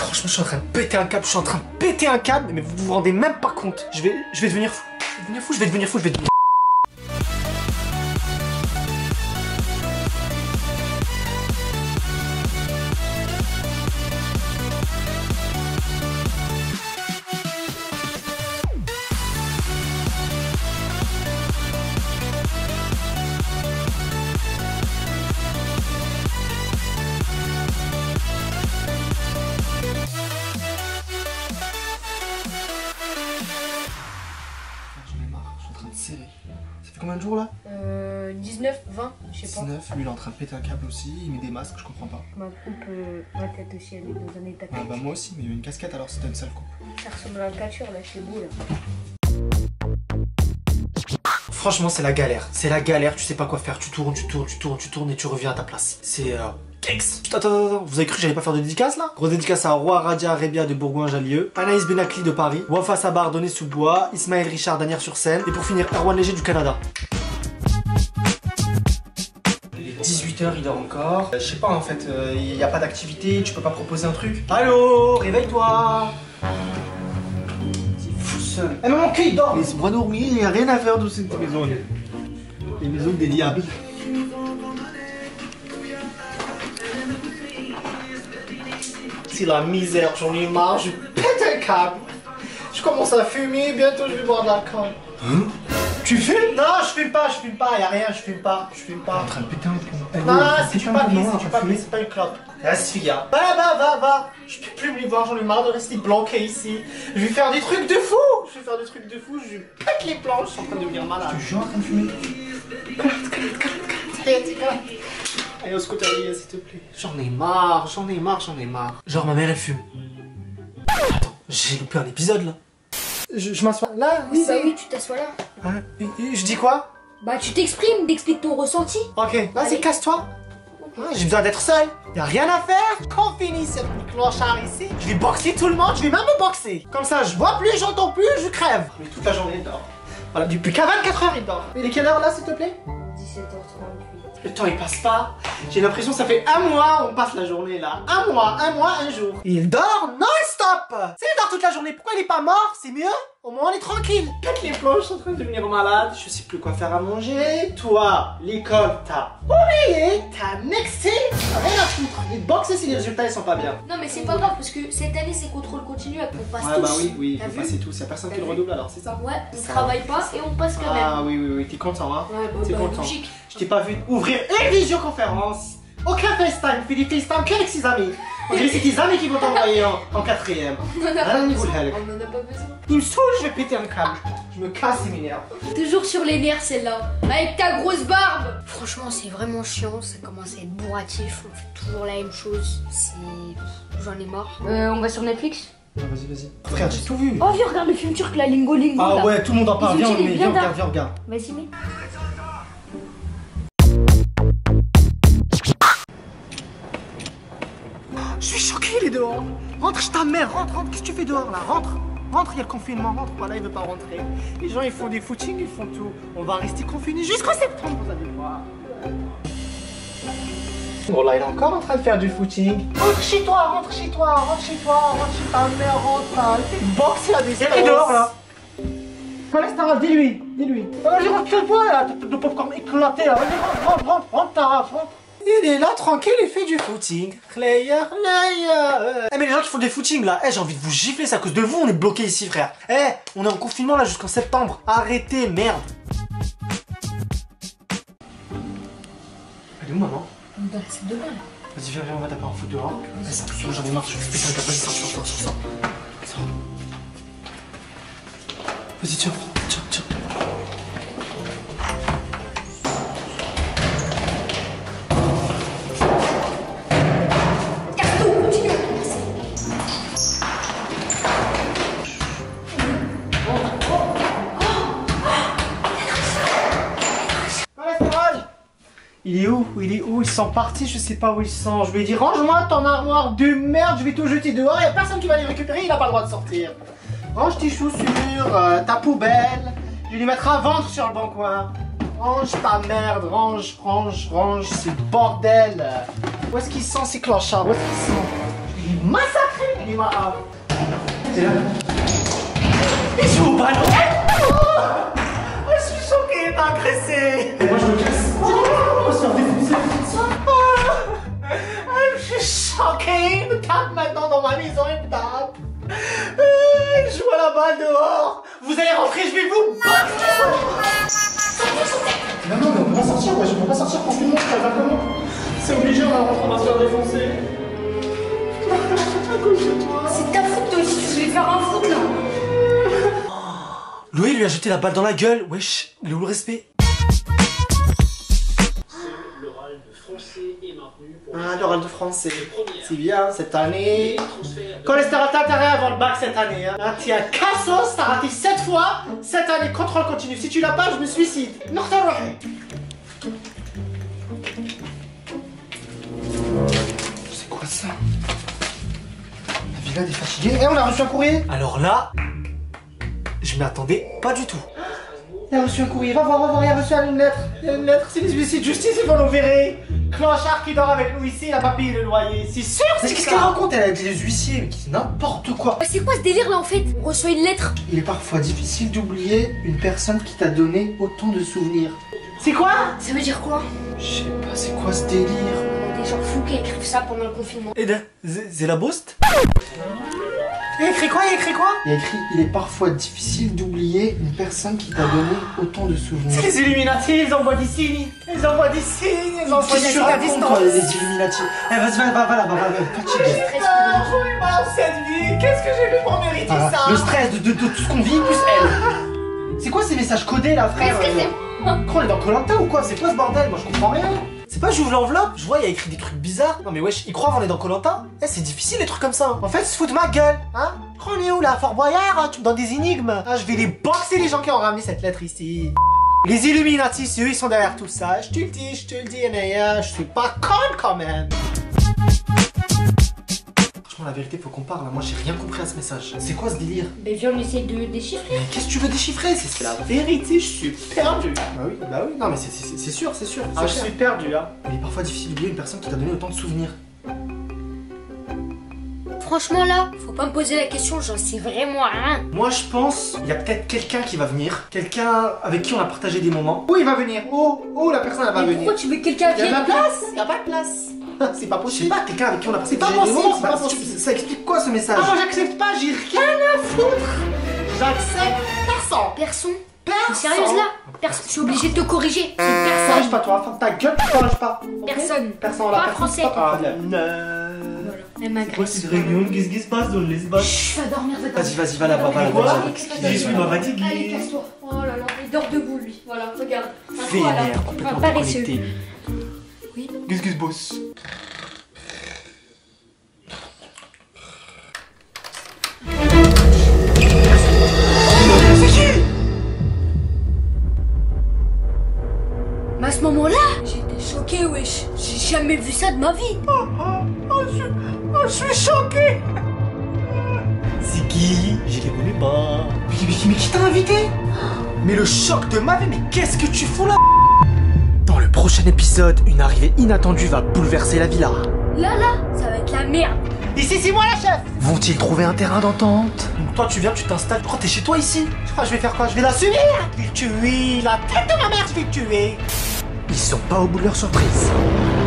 Franchement, je suis en train de péter un câble, je suis en train de péter un câble, mais vous vous rendez même pas compte. Je vais devenir fou. Je vais devenir fou. Ça fait combien de jours là? 19, 20, je sais pas. 19, lui il est en train de péter un câble aussi, il met des masques, je comprends pas. Ma coupe, ma tête aussi, elle est dans un état Ah bah moi aussi, mais il y a une casquette alors c'était une seule coupe. Ça ressemble à un catcheur là, c'est beau là. Franchement c'est la galère, tu sais pas quoi faire, tu tournes et tu reviens à ta place. C'est Kex. Attends, vous avez cru que j'allais pas faire de dédicace là? Grosse dédicace à Roi Radia Rebia de Bourgoin-Jallieu, Anaïs Benakli de Paris, Wafa Sabar Donnay-sous-Bois, Ismaël Richard d'Anières-sur-Seine et pour finir Erwan Léger du Canada. Il est 18h, il dort encore. Je sais pas en fait, il y a pas d'activité, tu peux pas proposer un truc. Allô, réveille-toi. C'est fou seul. Eh mais mon cul il dort. Laisse-moi dormir, il y a rien à faire dans cette maison. Les maisons des diables. C'est la misère, j'en ai marre, je pète un câble. Je commence à fumer, bientôt je vais boire de l'alcool. Hein? Tu fumes? Non, je fume pas, y'a rien, je fume pas. En train de péter un plomb. Non, c'est du papier, c'est pas une clope. Reste fille, va. Je peux plus me les voir, j'en ai marre de rester bloqué ici. Je vais faire des trucs de fou, je pète les planches, je suis en train de devenir malade. Je suis en train de fumer. Allez au scooter, s'il te plaît. J'en ai marre. Genre ma mère elle fume. Attends, j'ai loupé un épisode là. Je m'assois là? Oui, bah oui, tu t'assois là. Hein? Je dis quoi? Bah tu t'expliques ton ressenti. Ok, vas-y, casse-toi. J'ai besoin d'être seul. Y'a rien à faire. Qu'on finisse cette clochard ici. Je vais boxer tout le monde, je vais même me boxer. Comme ça, je vois plus, j'entends plus, je crève. Mais toute la journée il dort. Voilà, depuis qu'à 24 heures il dort. Il est quelle heure là, s'il te plaît? 17h38. Le temps il passe pas. J'ai l'impression que ça fait un mois on passe la journée là. Un mois, un jour. Il dort non-stop. C'est il dort toute la journée. Pourquoi il est pas mort? C'est mieux. Au moins on est tranquille. Pète les plombs, je suis en train de devenir malade. Je sais plus quoi faire à manger. Toi, l'école, t'as oublié. T'as nexté. Rien à foutre. Et boxer si les résultats ils sont pas bien. Non mais c'est pas grave parce que cette année c'est contrôle continu et qu'on passe tous. Bah oui, il faut passer tous. Y'a personne qui le redouble alors, c'est ça? Ouais, on travaille pas et on passe quand même. Ah oui, t'es content hein? Ouais, t'es content. logique. Je t'ai pas vu ouvrir une visioconférence. Aucun FaceTime, fais des FaceTime qu'avec ses amis. On dirait que c'est tes amis qui vont t'envoyer en quatrième. On en a pas besoin. Il me saoule, je vais péter un câble. Je me casse et m'énerve. Toujours sur les nerfs celle-là. Avec ta grosse barbe. Franchement c'est vraiment chiant, ça commence à être bourratif, on fait toujours la même chose. J'en ai marre. On va sur Netflix? Non, vas-y. Frère, j'ai tout vu. Oh viens regarde le film turc là, Lingo Lingo. Ah là. ouais, tout le monde en parle. Viens, viens, regarde. Vas-y mets. Je suis choqué, il est dehors. Rentre chez ta mère, rentre. Qu'est-ce que tu fais dehors là? Rentre, il y a le confinement, rentre. Voilà, il veut pas rentrer. Les gens, ils font des footings, ils font tout. On va rester confinés jusqu'en septembre, vous allez voir. Bon, là, il est encore en train de faire du footing. Rentre chez ta mère, rentre. Il fait boxer là, des il est dehors là. Laisse ta race, dis-lui. Vas-y, rentre chez toi là, t'as de popcorn éclaté là. Vas-y, rentre ta race, rentre. Il est là tranquille, il fait du footing. Player. Eh mais les gens qui font des footings là, j'ai envie de vous gifler, c'est à cause de vous, on est bloqué ici frère. On est en confinement là jusqu'en septembre. Arrêtez, merde. Elle est où maman? Dans la salle de bain. Vas-y viens, on va taper en foot dehors. C'est un peu j'en ai marre, je vais péter un câble, sors. Vas-y tiens. Il est où? Ils sont partis, je sais pas où ils sont. Je lui ai dit range-moi ton armoire de merde, je vais tout jeter dehors, y a personne qui va les récupérer, il a pas le droit de sortir. Range tes chaussures, ta poubelle, je vais les mettre à vendre sur le bon coin. Range ta merde, range, c'est le bordel. Où est-ce qu'ils sont ces clochards? Où est-ce qu'ils sont? Je vais les massacrer, moi un. C'est là. Il joue au ballon. Oh, je suis choqué, il m'a agressé. Et moi je me casse. Oh, se faire défoncer. Je suis choqué, il me tape maintenant dans ma maison, il me tape. Il joue à la balle dehors. Vous allez rentrer, je vais vous battre. Non, mais on peut pas sortir, ouais, je peux pas sortir pour tout le monde, comment. C'est obligé, on va se faire défoncer. C'est ta faute toi aussi, tu voulais faire un foot là. Louis lui a jeté la balle dans la gueule, wesh, il est où le respect? L'oral de français est maintenu pour Ah, l'oral de français, c'est bien cette année. Cholestérol, t'as intérêt avant le bac cette année. Hein. Ah, tiens, Cassos, t'as raté 7 fois cette année, contrôle continu. Si tu l'as pas, je me suicide. C'est quoi ça? La villa des fatigués. Eh, on a reçu un courrier. Alors là, je m'y attendais pas du tout. Il a reçu un courrier, va voir, il a reçu une lettre. Il y a une lettre, c'est les huissiers de justice, ils vont nous verrer. Clochard qui dort avec nous ici, il a pas payé le loyer. C'est sûr, c'est qu'est-ce qu'elle raconte elle avec les huissiers? Mais c'est n'importe quoi. C'est quoi ce délire là en fait? On reçoit une lettre. Il est parfois difficile d'oublier une personne qui t'a donné autant de souvenirs. C'est quoi? Ça veut dire quoi? Je sais pas, c'est quoi ce délire? Il y a des gens fous qui écrivent ça pendant le confinement. Et c'est la bost? Il a écrit quoi? Il a écrit quoi? Il a écrit, il est parfois difficile d'oublier une personne qui t'a donné autant de souvenirs. C'est les Illuminati, ils envoient des signes. Ils envoient des signes, ils envoient des signes à distance. Les Illuminati. Eh, vas-y, va là-bas, fatigué. Jouez-moi cette vie, qu'est-ce que j'ai fait pour mériter ça? Le stress de tout ce qu'on vit, plus elle. C'est quoi ces messages codés là, frère? Quoi, on est dans Koh-Lanta ou quoi? C'est quoi ce bordel? Moi je comprends rien. C'est pas j'ouvre l'enveloppe, je vois il y a écrit des trucs bizarres. Non mais wesh, ils croient qu'on est dans Koh-Lanta? Eh, c'est difficile les trucs comme ça. En fait, ils se foutent de ma gueule, hein? On est où là, Fort Boyard? Hein, tu me donnes des énigmes. Ah, je vais les boxer les gens qui ont ramené cette lettre ici. Les Illuminati, c'est eux, ils sont derrière tout ça. Je te le dis, Anaya, je suis pas conne quand même. Franchement, la vérité, faut qu'on parle. Moi, j'ai rien compris à ce message. C'est quoi ce délire? Mais viens, on essaie de déchiffrer. Mais qu'est-ce que tu veux déchiffrer? C'est la vérité, je suis perdu. Bah oui, non mais c'est sûr, c'est sûr. Ah, je suis perdu, hein. Il est parfois difficile d'oublier une personne qui t'a donné autant de souvenirs. Franchement là, faut pas me poser la question, j'en sais vraiment rien. Moi je pense, il y a peut-être quelqu'un qui va venir. Quelqu'un avec qui on a partagé des moments. Où il va venir? Oh, la personne elle va Mais venir. pourquoi tu veux que quelqu'un Il y a vienne? de la place? Il y a pas de place. C'est pas possible. Je sais pas, quelqu'un avec qui on a partagé des possible, moments. c'est pas possible. Ça explique quoi ce message? Ah, moi j'accepte pas, j'ai rien à foutre. J'accepte personne. Personne. Personne. T'es sérieuse là? Personne. Je suis obligée de te corriger. C'est T'enrages personne. pas toi, ferme ta gueule, tu t'enrages pas. Ok? Personne. Personne là. Pas personne, français. c'est pas ton problème. Voilà. Elle m'agresse. réunion, qu'est-ce qui se passe dans l'espace? Chut, va dormir, va dormir. Vas-y, va là-bas, va Quoi? là-bas. Je suis pas fatigué. Allez, casse-toi. Oh là là, il dort debout lui. Voilà, regarde. Vénère, complètement Un paresseux. déconnecté. Oui. Qu'est-ce qui se passe? Mais à ce moment-là, j'étais choquée, wesh. J'ai jamais vu ça de ma vie. Je suis choqué. C'est qui? Je les connais pas. Mais qui t'a invité? Mais le choc de ma vie, mais qu'est-ce que tu fous là? Dans le prochain épisode, une arrivée inattendue va bouleverser la villa. Là, ça va être la merde. Ici, c'est moi la chef. Vont-ils trouver un terrain d'entente? Donc toi, tu viens, tu t'installes. Pourquoi t'es chez toi ici? Je vais faire quoi? Je vais l'assumer. Je vais le tuer. La tête de ma mère, je vais le tuer. Ils sont pas au bout de leur surprise.